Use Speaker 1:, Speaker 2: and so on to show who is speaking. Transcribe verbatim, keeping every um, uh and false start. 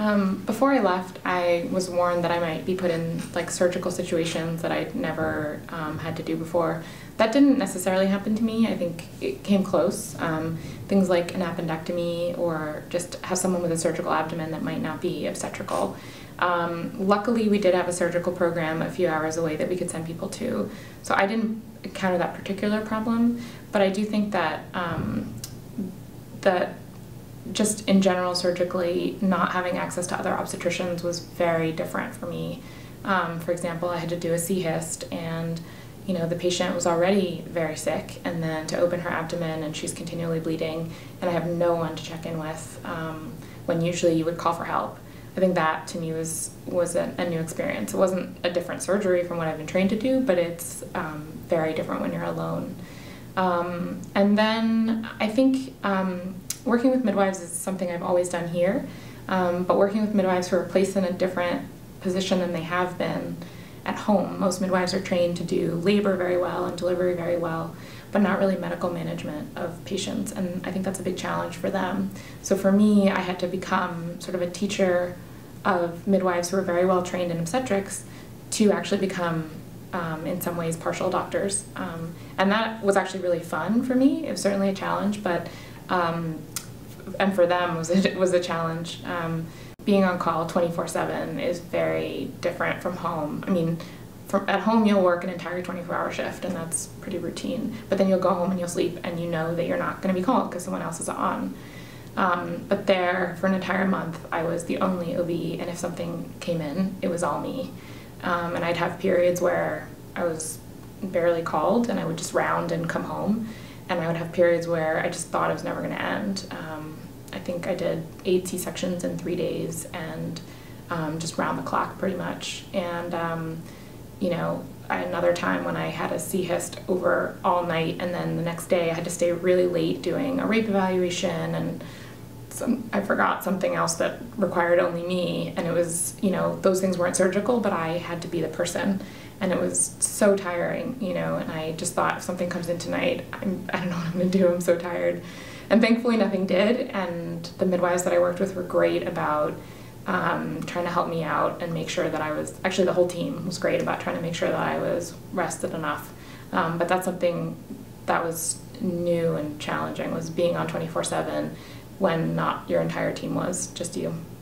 Speaker 1: Um, before I left, I was warned that I might be put in like surgical situations that I'd never um, had to do before. That didn't necessarily happen to me. I think it came close. Um, things like an appendectomy or just have someone with a surgical abdomen that might not be obstetrical. Um, luckily, we did have a surgical program a few hours away that we could send people to, so I didn't encounter that particular problem, but I do think that um, that just in general, surgically, not having access to other obstetricians was very different for me. Um, for example, I had to do a C-hyst, and you know the patient was already very sick, and then to open her abdomen and she's continually bleeding, and I have no one to check in with um, when usually you would call for help. I think that to me was was a, a new experience. It wasn't a different surgery from what I've been trained to do, but it's um, very different when you're alone. Um, and then I think um, working with midwives is something I've always done here, um, but working with midwives who are placed in a different position than they have been at home. Most midwives are trained to do labor very well and delivery very well, but not really medical management of patients, and I think that's a big challenge for them. So for me, I had to become sort of a teacher of midwives who are very well trained in obstetrics to actually become, um, in some ways, partial doctors. Um, and that was actually really fun for me. It was certainly a challenge, but um, and for them was a, was a challenge. Um, being on call twenty-four seven is very different from home. I mean, from, at home you'll work an entire twenty-four hour shift, and that's pretty routine. But then you'll go home and you'll sleep, and you know that you're not going to be called because someone else is on. Um, but there, for an entire month, I was the only O B, and if something came in, it was all me. Um, and I'd have periods where I was barely called, and I would just round and come home. And I would have periods where I just thought it was never going to end. Um, I think I did eight C-sections in three days, and um, just round the clock pretty much. And um, you know, another time when I had a C-hyst over all night, and then the next day I had to stay really late doing a rape evaluation, and some, I forgot something else that required only me, and it was, you know, those things weren't surgical, but I had to be the person, and it was so tiring, you know, and I just thought, if something comes in tonight, I'm, I don't know what I'm going to do, I'm so tired. And thankfully nothing did, and the midwives that I worked with were great about um, trying to help me out and make sure that I was, actually the whole team was great about trying to make sure that I was rested enough. Um, but that's something that was new and challenging, was being on twenty-four seven when not your entire team was, just you.